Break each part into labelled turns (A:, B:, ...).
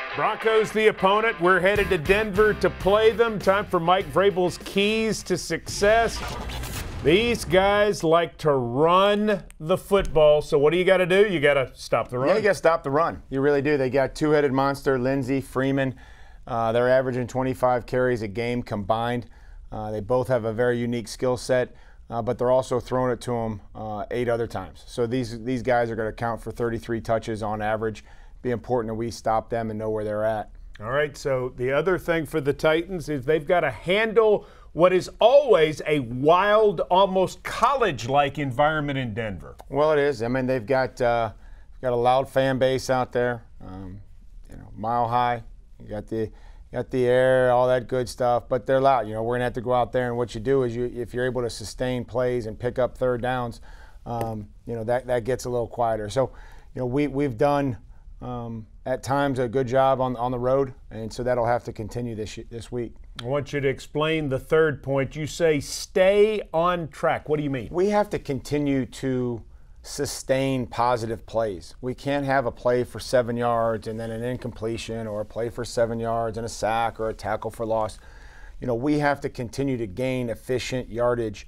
A: Broncos the opponent. We're headed to Denver to play them. Time for Mike Vrabel's keys to success. These guys like to run the football. So what do you got to do? You got to stop the run.
B: Yeah, you got to stop the run. You really do. They got two-headed monster, Lindsey, Freeman. They're averaging 25 carries a game combined. They both have a very unique skill set, but they're also throwing it to them 8 other times. So these guys are going to count for 33 touches on average. Be important that we stop them and know where they're at.
A: All right, so the other thing for the Titans is they've got to handle what is always a wild, almost college-like environment in Denver.
B: Well, it is. I mean, they've got a loud fan base out there. Mile high. You got the air, all that good stuff. But they're loud. We're going to have to go out there, and what you do is if you're able to sustain plays and pick up third downs, that gets a little quieter. So, we've done at times a good job on the road, and so that'll have to continue this week.
A: I want you to explain the third point. You say stay on track. What do you mean?
B: We have to continue to sustain positive plays. We can't have a play for 7 yards and then an incompletion, or a play for 7 yards and a sack or a tackle for loss. We have to continue to gain efficient yardage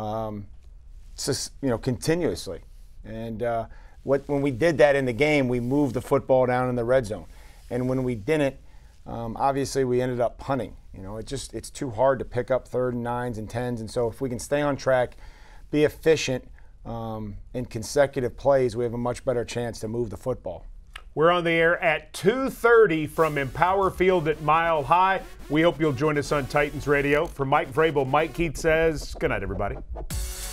B: continuously. And when we did that in the game, we moved the football down in the red zone. And when we didn't, obviously we ended up punting. It's too hard to pick up 3rd and 9s and 10s. And so if we can stay on track, be efficient in consecutive plays, we have a much better chance to move the football.
A: We're on the air at 2:30 from Empower Field at Mile High. We hope you'll join us on Titans Radio. For Mike Vrabel, Mike Keith says, good night, everybody.